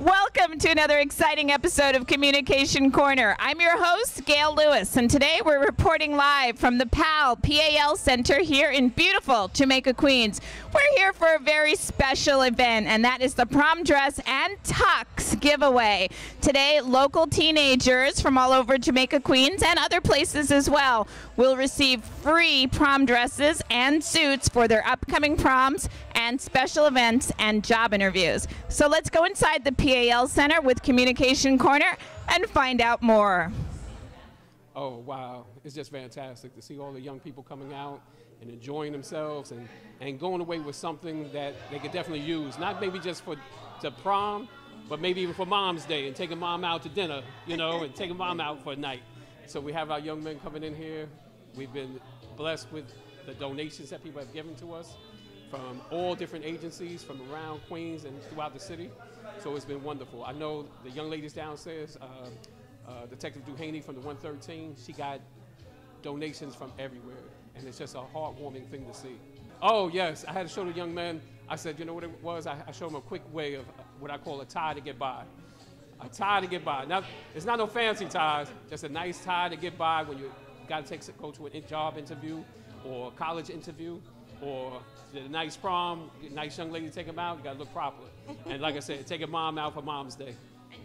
Welcome to another exciting episode of Communication Corner. I'm your host, Gail Lewis, and today we're reporting live from the PAL Center here in beautiful Jamaica, Queens. We're here for a very special event, and that is the Prom Dress and Tux giveaway. Today, local teenagers from all over Jamaica, Queens, and other places as well will receive free prom dresses and suits for their upcoming proms and special events and job interviews. So let's go inside the PAL Center with Communication Corner and find out more. Oh, wow. It's just fantastic to see all the young people coming out and enjoying themselves and going away with something that they could definitely use. Not maybe just to prom, but maybe even for Mom's Day and taking Mom out to dinner, you know, and taking Mom out for a night. So we have our young men coming in here. We've been blessed with the donations that people have given to us from all different agencies from around Queens and throughout the city. So it's been wonderful. I know the young ladies downstairs, Detective Duhaney from the 113, she got donations from everywhere. And it's just a heartwarming thing to see. Oh, yes, I had to show the young men. I said, you know what it was? I showed them a quick way of what I call a tie to get by. A tie to get by. Now, it's not no fancy ties, just a nice tie to get by when you got to go to a job interview or a college interview or a nice prom, nice young lady to take them out, you got to look proper. And like I said, take your mom out for Mom's Day.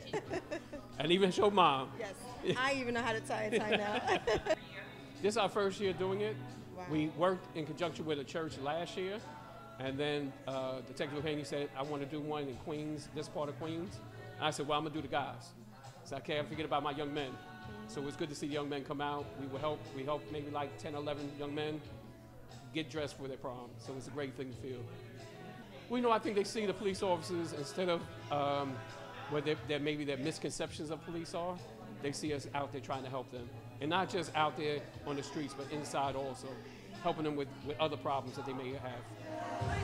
And even show Mom. Yes, I even know how to tie a tie now. This is our first year doing it. Wow. We worked in conjunction with a church last year, and then Detective Haney said, I want to do one in Queens, this part of Queens. And I said, well, I'm going to do the guys. So I can't forget about my young men. So it was good to see young men come out. We helped maybe like 10, 11 young men get dressed for their prom. So it's a great thing to feel. Well, you know, I think they see the police officers instead of what maybe their misconceptions of police are, they see us out there trying to help them. And not just out there on the streets, but inside also, helping them with other problems that they may have.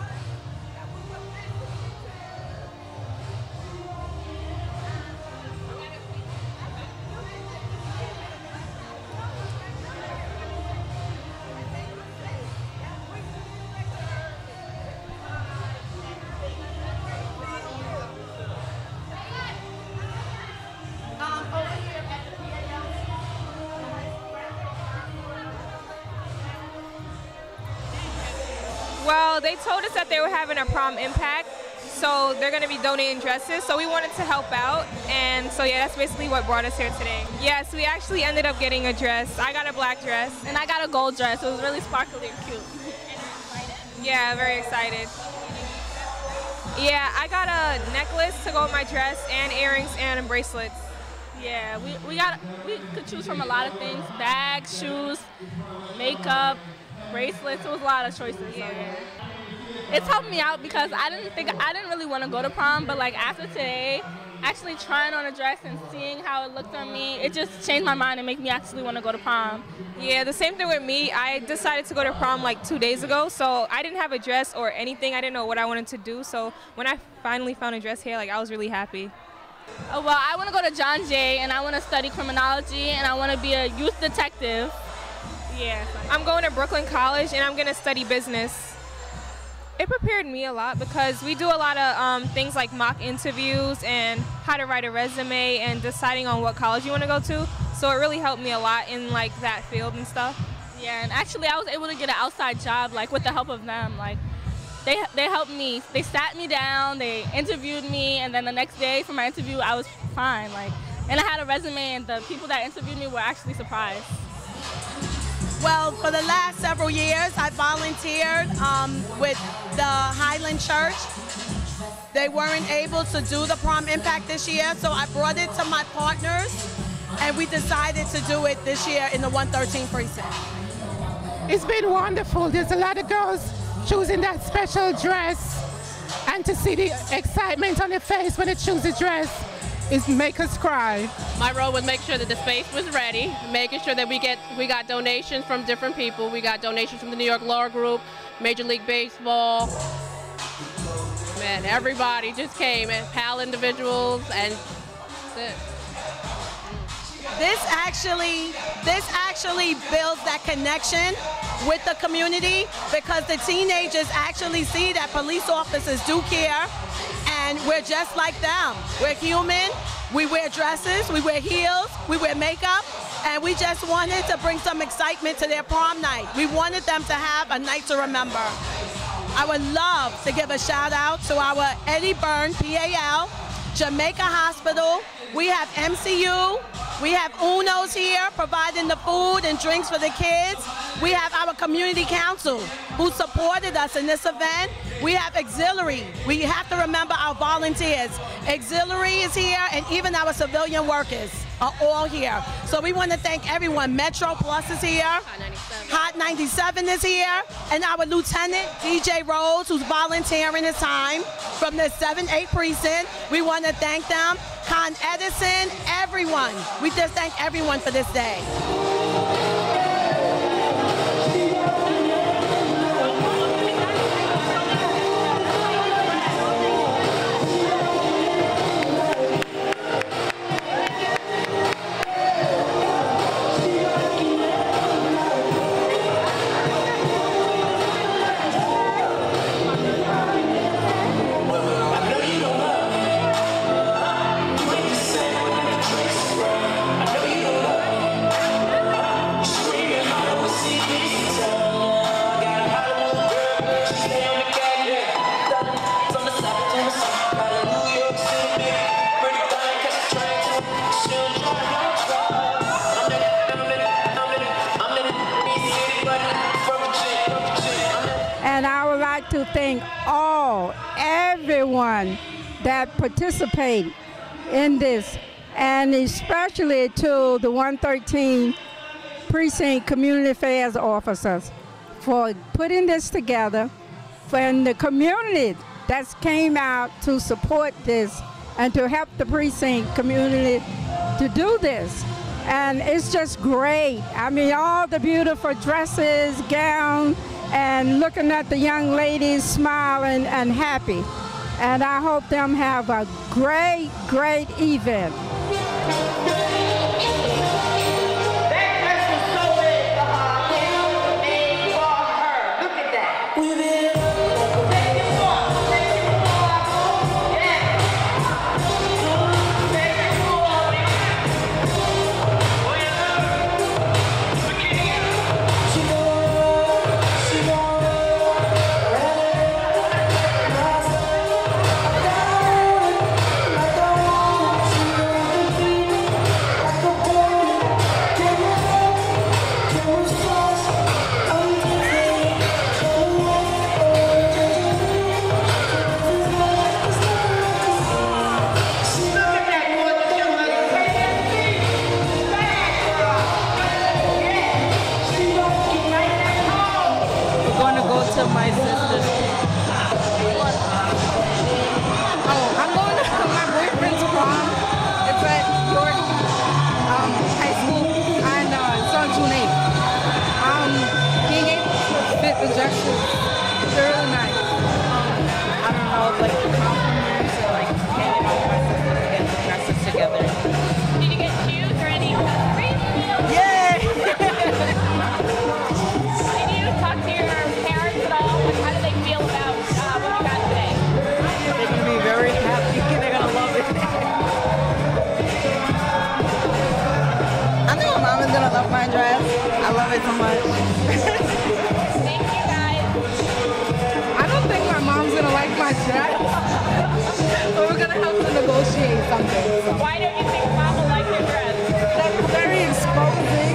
Well, they told us that they were having a prom impact, so they're going to be donating dresses, so we wanted to help out, and so yeah, that's basically what brought us here today. Yes, we actually ended up getting a dress. I got a black dress. And I got a gold dress. It was really sparkly and cute. Yeah, very excited. Yeah, I got a necklace to go with my dress, and earrings and bracelets. Yeah, we could choose from a lot of things: bags, shoes, makeup, bracelets. It was a lot of choices. So yeah. It's helped me out because I didn't really want to go to prom, but like after today, actually trying on a dress and seeing how it looked on me, it just changed my mind and made me actually want to go to prom. Yeah, the same thing with me. I decided to go to prom like 2 days ago, so I didn't have a dress or anything. I didn't know what I wanted to do, so when I finally found a dress here, like I was really happy. Oh, well, I want to go to John Jay, and I want to study criminology, and I want to be a youth detective. Yeah, I'm going to Brooklyn College, and I'm going to study business. It prepared me a lot because we do a lot of things like mock interviews and how to write a resume and deciding on what college you want to go to. So it really helped me a lot in like that field and stuff. Yeah, and actually I was able to get an outside job like with the help of them. Like they helped me. They sat me down, they interviewed me, and then the next day for my interview I was fine. Like, and I had a resume, and the people that interviewed me were actually surprised. Well, for the last several years, I volunteered with the Highland Church. They weren't able to do the Prom Impact this year, so I brought it to my partners, and we decided to do it this year in the 113 precinct. It's been wonderful. There's a lot of girls choosing that special dress, and to see the excitement on their face when they choose a dress is make us cry. My role was make sure that the space was ready, making sure that we got donations from different people. We got donations from the New York Law Group, Major League Baseball. Man, everybody just came, and PAL individuals, and that's it. This actually builds that connection with the community because the teenagers actually see that police officers do care And we're just like them. We're human. We wear dresses, we wear heels, we wear makeup, and we just wanted to bring some excitement to their prom night. We wanted them to have a night to remember. I would love to give a shout out to our Eddie Byrne, PAL, Jamaica Hospital. We have MCU. We have UNO's here providing the food and drinks for the kids. We have our community council who supported us in this event. We have auxiliary. We have to remember our volunteers. Auxiliary is here, and even our civilian workers are all here. So we want to thank everyone. Metro Plus is here. Hot 97 is here. And our lieutenant, DJ Rose, who's volunteering his time from the 7-8 precinct. We want to thank them. Con Edison, everyone. We just thank everyone for this day. And I would like to thank everyone that participated in this, and especially to the 113 Precinct Community Affairs officers for putting this together, and the community that came out to support this and to help the precinct community to do this. And it's just great. I mean, all the beautiful dresses, gowns, and looking at the young ladies smiling and happy. And I hope them have a great, great event. My sister's. I'm going to my boyfriend's prom. It's at York High School, and it's on June 8th. Being able to fit the dresses is really nice. I don't know, like the compliments or like getting all my sisters to get the dresses together. Did you get shoes or any accessories? Yay! Did you talk to your parents at all? How do they feel about what you got today? They're going to be very happy. They're going to love it. I know my mom is going to love my dress. I love it so much. Thank you, guys. I don't think my mom's going to like my dress. But we're going to have to negotiate something. So. Why don't you think mom will like your dress? That's very exposing.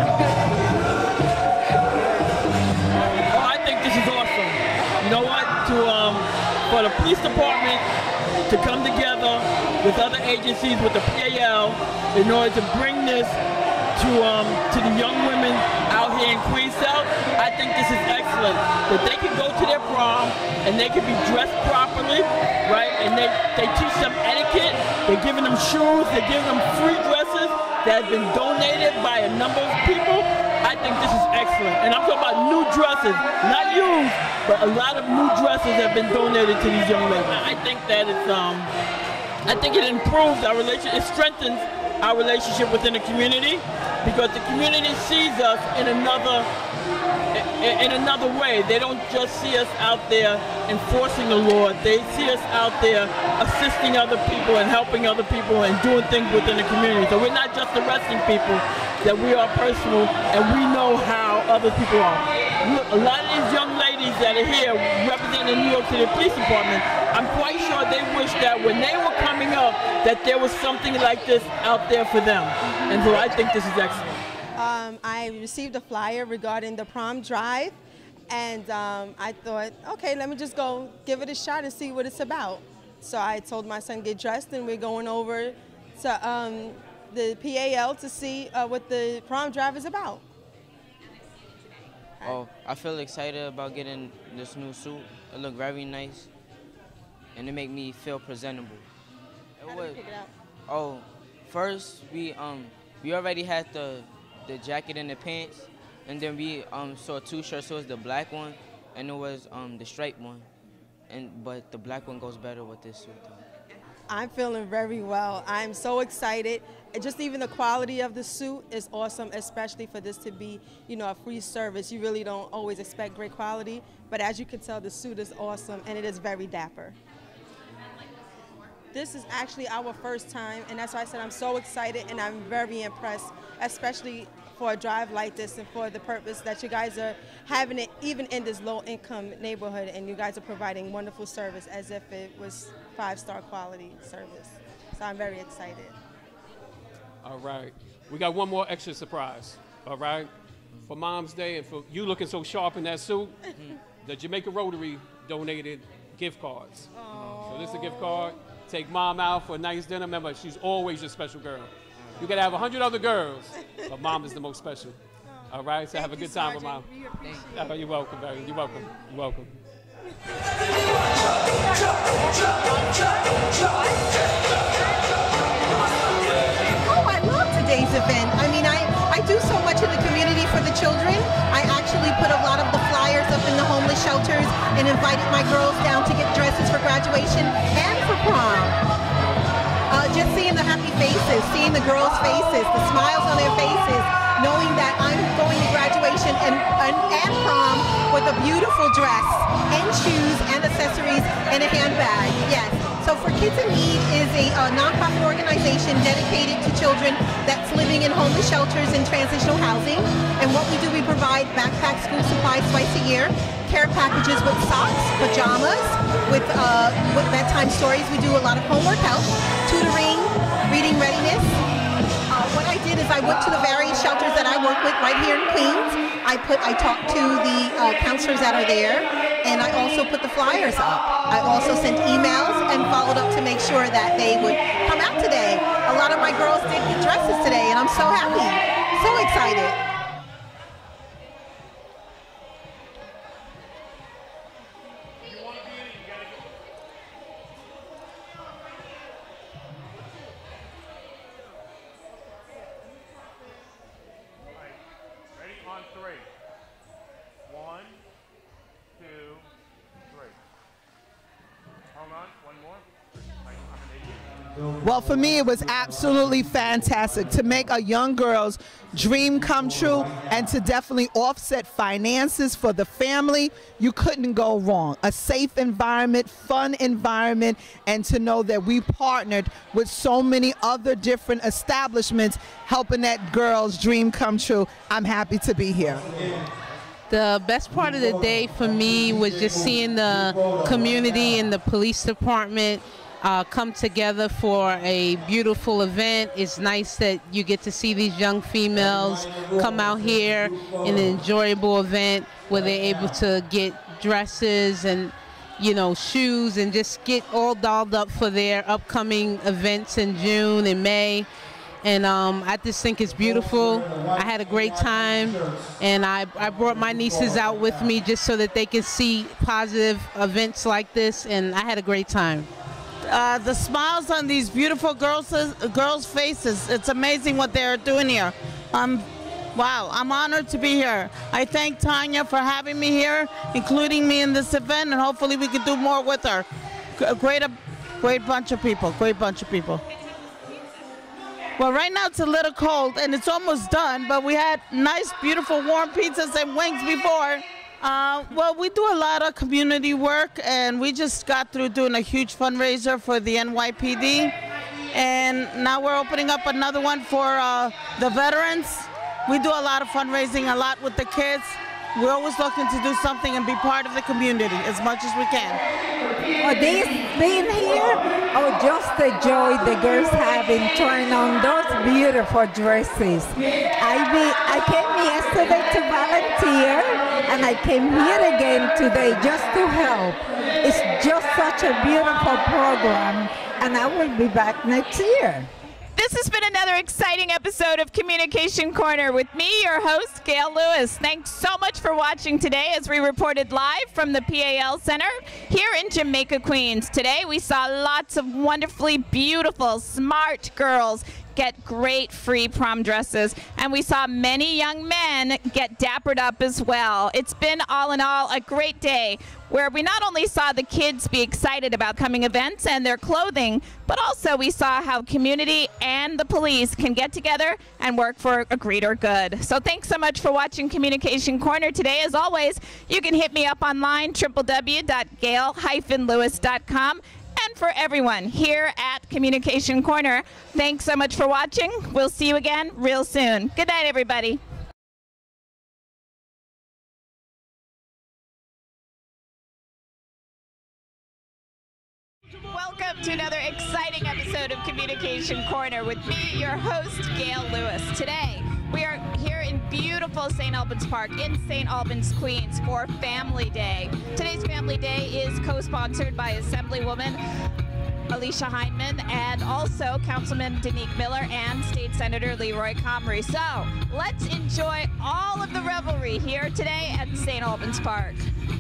You know what? For the police department to come together with other agencies, with the PAL, in order to bring this to the young women out here in Queens South, I think this is excellent. That they can go to their prom and they can be dressed properly, right? And they teach them etiquette. They're giving them shoes. They're giving them free dresses that have been donated by a number of people. I think this is excellent. And I'm talking about new dresses, not used, but a lot of new dresses have been donated to these young ladies. I think that it's, I think it improves our relationship. It strengthens our relationship within the community, because the community sees us in another way. They don't just see us out there enforcing the law. They see us out there assisting other people and helping other people and doing things within the community. So we're not just arresting people, that we are personal and we know how other people are. Look, a lot of these young ladies that are here representing the New York City Police Department, I'm quite sure they wish that when they were coming up that there was something like this out there for them. And so I think this is excellent. I received a flyer regarding the prom drive, and I thought, okay, let me just go give it a shot and see what it's about. So I told my son, get dressed, and we're going over to the PAL to see what the prom drive is about. Oh, I feel excited about getting this new suit. It looked very nice, and it made me feel presentable. How did you pick it out? Oh, first we already had the jacket and the pants, and then we saw two shirts. So it was the black one, and it was the striped one, but the black one goes better with this suit though. I'm feeling very well. I'm so excited. And just even the quality of the suit is awesome, especially for this to be, you know, a free service. You really don't always expect great quality, but as you can tell, the suit is awesome and it is very dapper. This is actually our first time, and that's why I said I'm so excited and I'm very impressed, especially for a drive like this and for the purpose that you guys are having it even in this low-income neighborhood, and you guys are providing wonderful service as if it was 5-star quality service. So I'm very excited. All right. We got one more extra surprise, all right? For Mom's Day and for you looking so sharp in that suit, the Jamaica Rotary donated gift cards. So this is a gift card. Take Mom out for a nice dinner. Remember, she's always your special girl. You can have 100 other girls, but Mom is the most special. All right? So have a good time with Mom. You're welcome, Barry. You're welcome. You're welcome. Oh, I love today's event. I mean, I do so much in the community for the children. I actually put a lot of the flyers up in the homeless shelters and invited my girls down to get dresses for graduation and for prom. Just seeing the happy faces, seeing the girls' faces, the smiles on their faces, knowing that I'm going to graduation and prom with a beautiful dress and shoes and accessories and a handbag. Yes. So For Kids in Need is a nonprofit organization dedicated to children that's living in homeless shelters and transitional housing. And what we do, we provide backpack school supplies twice a year, care packages with socks, pajamas, with bedtime stories. We do a lot of homework help, tutoring, reading readiness. What I did is I went to the various shelters that I work with right here in Queens. I talked to the counselors that are there, and I also put the flyers up. I also sent emails and followed up to make sure that they would come out today. A lot of my girls did get dresses today, and I'm so happy, so excited. Well, for me, it was absolutely fantastic to make a young girl's dream come true and to definitely offset finances for the family. You couldn't go wrong. A safe environment, fun environment, and to know that we partnered with so many other different establishments helping that girl's dream come true. I'm happy to be here. The best part of the day for me was just seeing the community and the police department come together for a beautiful event. It's nice that you get to see these young females come out here in an enjoyable event where they're able to get dresses and, you know, shoes and just get all dolled up for their upcoming events in June and May. And I just think it's beautiful. I had a great time, and I brought my nieces out with me just so that they could see positive events like this, and I had a great time. The smiles on these beautiful girls' faces, it's amazing what they're doing here. Wow, I'm honored to be here. I thank Tanya for having me here, including me in this event, and hopefully we can do more with her. Great bunch of people, great bunch of people. Well, right now it's a little cold and it's almost done, but we had nice, beautiful, warm pizzas and wings before. Well, we do a lot of community work, and we just got through doing a huge fundraiser for the NYPD. And now we're opening up another one for the veterans. We do a lot of fundraising, a lot with the kids. We're always looking to do something and be part of the community as much as we can. Oh, this being here, just the joy the girls having trying on those beautiful dresses. I came yesterday to volunteer, and I came here again today just to help. It's just such a beautiful program, and I will be back next year. This has been another exciting episode of Communication Corner with me, your host, Gail Lewis. Thanks so much for watching today as we reported live from the PAL Center here in Jamaica, Queens. Today we saw lots of wonderfully beautiful, smart girls get great free prom dresses, and we saw many young men get dappered up as well. It's been, all in all, a great day where we not only saw the kids be excited about coming events and their clothing, but also we saw how community and the police can get together and work for a greater good. So thanks so much for watching Communication Corner today. As always, you can hit me up online, www.gail-lewis.com. And for everyone here at Communication Corner, thanks so much for watching. We'll see you again real soon. Good night, everybody. Welcome to another exciting episode of Communication Corner with me, your host, Gail Lewis. Today, we are here in beautiful St. Albans Park in St. Albans, Queens for Family Day. Today's Family Day is co-sponsored by Assemblywoman Alicia Hindman and also Councilman Danique Miller and State Senator Leroy Comrie. So let's enjoy all of the revelry here today at St. Albans Park.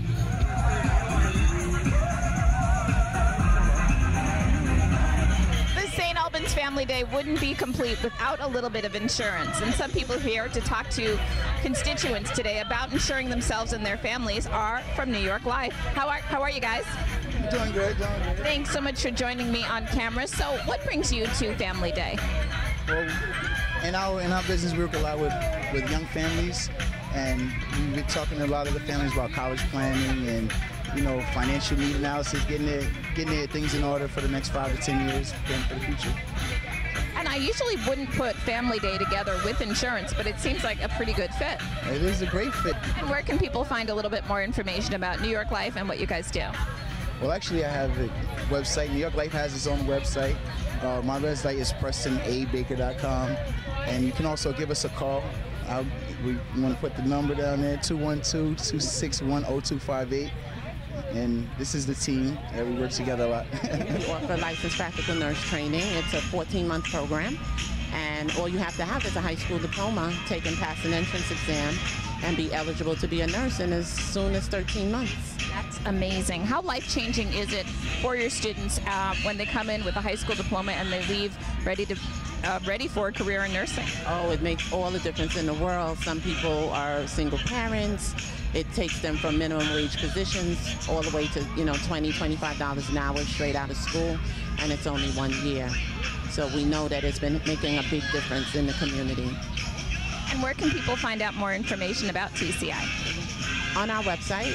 St. Albans Family Day wouldn't be complete without a little bit of insurance. And some people here to talk to constituents today about insuring themselves and their families are from New York Life. How are you guys? Doing good, doing good. Thanks so much for joining me on camera. So what brings you to Family Day? Well, in our business, we work a lot with young families, and we've been talking to a lot of the families about college planning and financial need analysis, getting their things in order for the next 5 to 10 years, planning for the future. And I usually wouldn't put Family Day together with insurance, but it seems like a pretty good fit. It is a great fit. And where can people find a little bit more information about New York Life and what you guys do? Well, actually, I have a website. New York Life has its own website. My website is PrestonABaker.com, and you can also give us a call. We want to put the number down there, 212-261-0258. And this is the team that we work together a lot. We offer licensed practical nurse training. It's a 14-month program, and all you have to have is a high school diploma, take and pass an entrance exam, and be eligible to be a nurse in as soon as 13 months. That's amazing. How life-changing is it for your students when they come in with a high school diploma and they leave ready for a career in nursing? Oh, it makes all the difference in the world. Some people are single parents. It takes them from minimum wage positions all the way to, $20, $25 an hour straight out of school, and it's only 1 year. So we know that it's been making a big difference in the community. And where can people find out more information about TCI? On our website,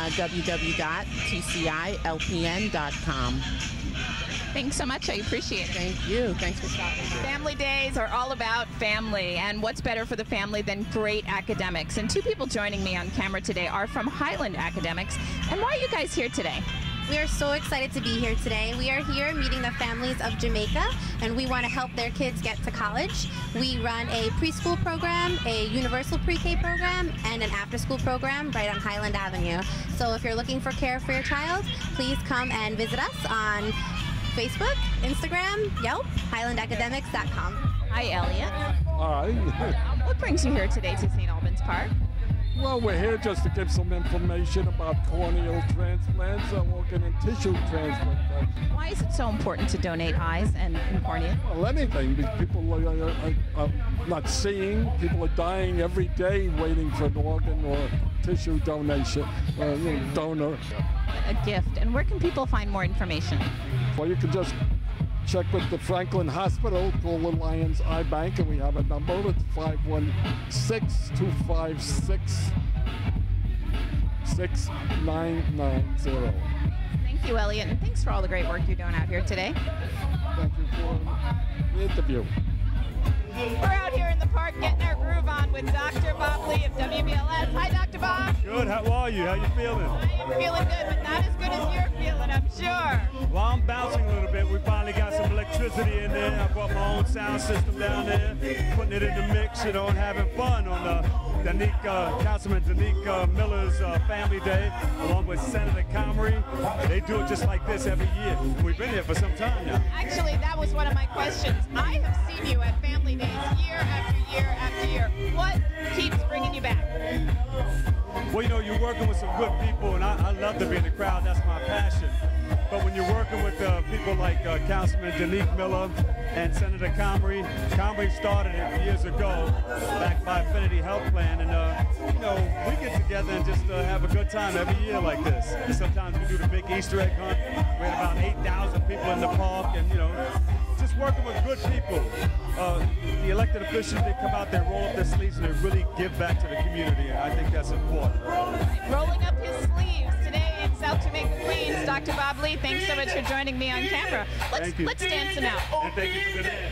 www.tcilpn.com. Thanks so much. I appreciate it. Thank you. Thanks for stopping by. Family days are all about family, and what's better for the family than great academics? And two people joining me on camera today are from Highland Academics. And why are you guys here today? We are so excited to be here today. We are here meeting the families of Jamaica, and we want to help their kids get to college. We run a preschool program, a universal pre-K program, and an after-school program right on Highland Avenue. So if you're looking for care for your child, please come and visit us on Facebook, Instagram, Yelp, HighlandAcademics.com. Hi, Elliot. Hi. What brings you here today to St. Albans Park? Well, we're here just to give some information about corneal transplants and organ and tissue transplantation. Why is it so important to donate eyes and cornea? Well, anything, because people are not seeing. People are dying every day waiting for an organ or tissue donation, donor. A gift. And where can people find more information? Well, you can just check with the Franklin Hospital, call the Lions Eye Bank, and we have a number. It's 516-256-6990. Thank you, Elliot, and thanks for all the great work you're doing out here today. Thank you for the interview. We're out here in the park getting our groove on with Dr. Bob Lee of WBLS. Hi, Dr. Bob. Good. How are you? How you feeling? I am feeling good, but not as good as you're feeling, I'm sure. Well, I'm bouncing a little bit. We finally got some electricity in there. I brought my own sound system down there, putting it in the mix, you know, and having fun on the Councilman Danique Miller's Family Day, along with Senator Comrie. They do it just like this every year. We've been here for some time now. Actually, that was one of my questions. I have seen you at Family Days year after year after year. What keeps bringing you back? Well, you know, you're working with some good people, and I love to be in the crowd. That's my passion. But when you're working with people like Councilman Danique Miller and Senator Comrie started it years ago, backed by Affinity Health Plan, and you know, we get together and just have a good time every year like this. And sometimes we do the big Easter egg hunt. We had about 8,000 people in the park, and you know, just working with good people. The elected officials, they come out there, roll up their sleeves, and they really give back to the community, and I think that's important. Rolling up his sleeves today in South Jamaica, Queens, Dr. Bob Lee, thanks so much for joining me on camera. Let's dance it out. And thank you for the dance.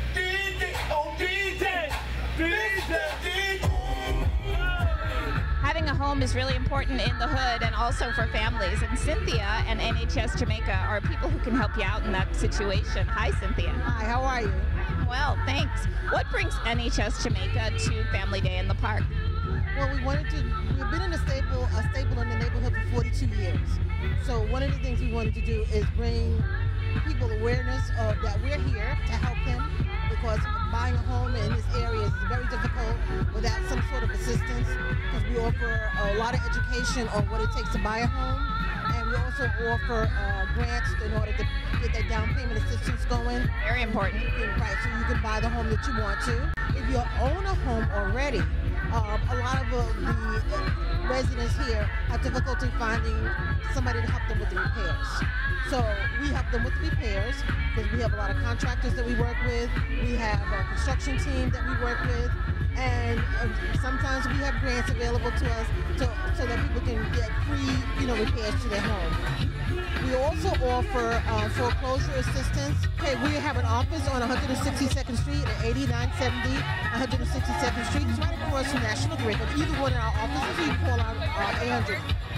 Having a home is really important in the hood and also for families. And Cynthia and NHS Jamaica are people who can help you out in that situation. Hi, Cynthia. Hi, how are you? Well, thanks. What brings NHS Jamaica to Family Day in the park? Well, we've been in a staple in the neighborhood for 42 years. So one of the things we wanted to do is bring people awareness of that we're here to help them, because buying a home in this area is very difficult without some sort of assistance, because we offer a lot of education on what it takes to buy a home, and we also offer grants in order to get that down payment assistance going. Very important. Right, so you can buy the home that you want to. If you own a home already, a lot of the residents here have difficulty finding somebody to help them with the repairs. So we help them with repairs because we have a lot of contractors that we work with. We have a construction team that we work with. And sometimes we have grants available to us so that people can get free, repairs to their home. We also offer foreclosure assistance. Okay, we have an office on 162nd Street at 8970 162nd Street. It's right across from National Grid. But either one of our offices, you can call out 800.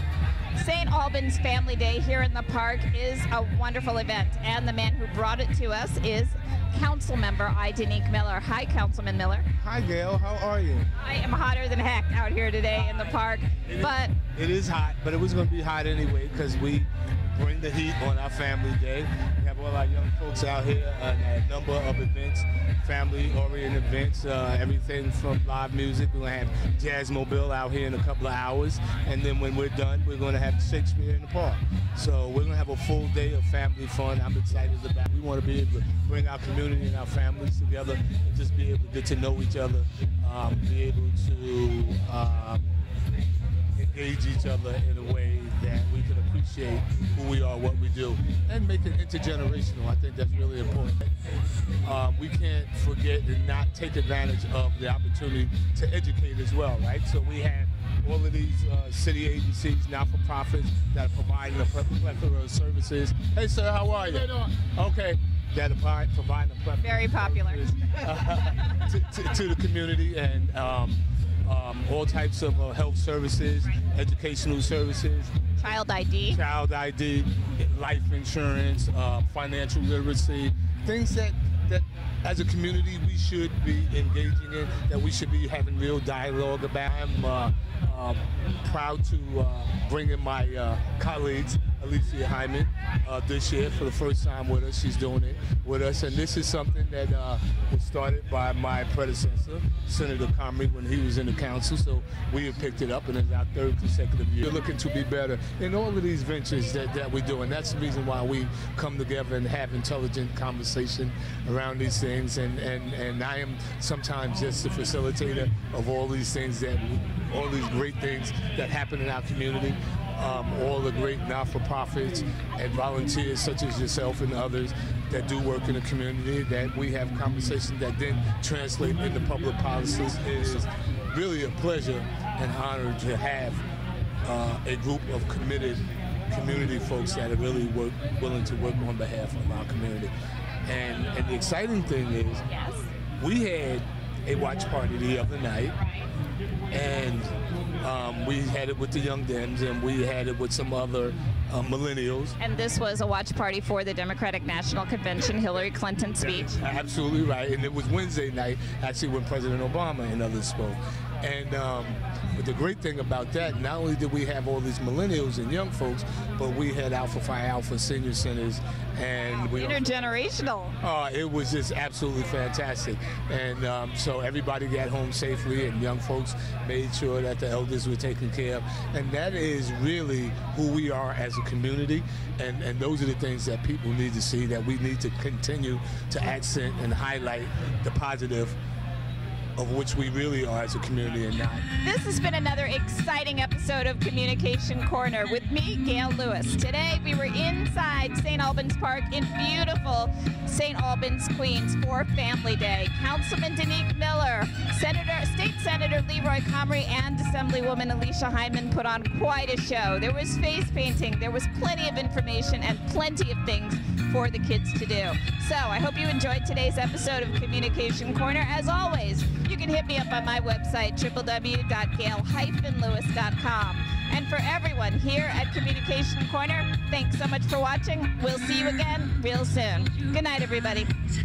St. Albans Family Day here in the park is a wonderful event, and the man who brought it to us is Council Member Danique Miller. Hi, Councilman Miller. Hi, Gail. How are you? I am hotter than heck out here today in the park, It is hot, but it was going to be hot anyway because we bring the heat on our Family Day. We have all our young folks out here on a number of events, family-oriented events, everything from live music. We're going to have Jazzmobile out here in a couple of hours, and then when we're done, we're going to have Shakespeare in the park. So we're going to have a full day of family fun. I'm excited about it. We want to be able to bring our community and our families together and just be able to get to know each other, be able to engage each other in a way that we can appreciate who we are, what we do, and make it intergenerational. I think that's really important. We can't forget and not take advantage of the opportunity to educate as well, right? So we have all of these city agencies, not-for-profits that are providing a plethora of services. Hey, sir, how are you? Okay. That are providing a plethora very popular to the community, and all types of health services, educational services, child ID, life insurance, financial literacy, things that as a community we should be engaging in, that we should be having real dialogue about. I'm proud to bring in my colleagues, Alicia Hyman, this year for the first time with us. She's doing it with us, and this is something that was started by my predecessor, Senator Comrie, when he was in the council. So we have picked it up, and it's our third consecutive year. We're looking to be better in all of these ventures that we do, and that's the reason why we come together and have intelligent conversation around these things. And I am sometimes just the facilitator of all these things all these great things that happen in our community. all the great not-for-profits and volunteers such as yourself and others that do work in the community, that we have conversations that then translate into public policies. It is really a pleasure and honor to have a group of committed community folks that are really willing to work on behalf of our community. And the exciting thing is, we had a watch party the other night, and we had it with the Young Dems, and we had it with some other millennials. And this was a watch party for the Democratic National Convention, Hillary Clinton's speech. That's absolutely right, and it was Wednesday night, actually, when President Obama and others spoke. And but the great thing about that, not only did we have all these millennials and young folks, but we had Alpha Phi Alpha senior centers, and we intergenerational. It was just absolutely fantastic, and so everybody got home safely, and young folks made sure that the elders were taken care of, and that is really who we are as a community, and those are the things that people need to see, that we need to continue to accent and highlight the positive of which we really are as a community and not. This has been another exciting episode of Communication Corner with me, Gail Lewis. Today we were inside St. Albans Park in beautiful St. Albans, Queens for Family Day. Councilman Danique Miller, State Senator Leroy Comrie, and Assemblywoman Alicia Hyman put on quite a show. There was face painting, there was plenty of information, and plenty of things for the kids to do. So I hope you enjoyed today's episode of Communication Corner. As always, you can hit me up on my website, www.gail-lewis.com. And for everyone here at Communication Corner, thanks so much for watching. We'll see you again real soon. Good night, everybody.